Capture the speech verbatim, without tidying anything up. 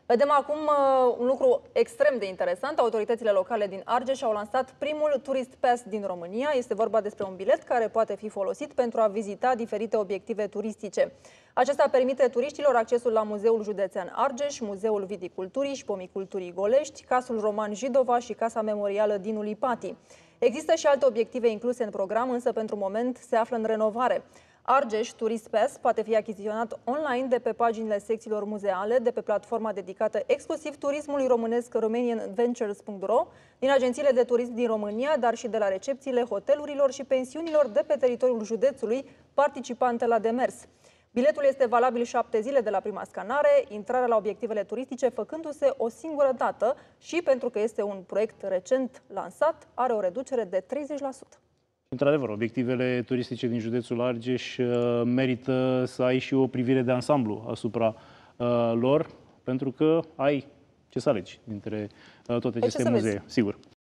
Vedem acum uh, un lucru extrem de interesant. Autoritățile locale din Argeș au lansat primul Tourist Pass din România. Este vorba despre un bilet care poate fi folosit pentru a vizita diferite obiective turistice. Acesta permite turiștilor accesul la Muzeul Județean Argeș, Muzeul Viticulturii și Pomiculturii Golești, Casul Roman Jidova și Casa Memorială Dinu Lipati. Există și alte obiective incluse în program, însă pentru moment se află în renovare. Argeș Tourist Pass poate fi achiziționat online de pe paginile secțiilor muzeale, de pe platforma dedicată exclusiv turismului românesc romanian ventures punct ro, din agențiile de turism din România, dar și de la recepțiile hotelurilor și pensiunilor de pe teritoriul județului participante la demers. Biletul este valabil șapte zile de la prima scanare, intrarea la obiectivele turistice făcându-se o singură dată și, pentru că este un proiect recent lansat, are o reducere de treizeci la sută. Într-adevăr, obiectivele turistice din județul Argeș uh, merită să ai și o privire de ansamblu asupra uh, lor, pentru că ai ce să alegi dintre uh, toate aceste muzee, sigur.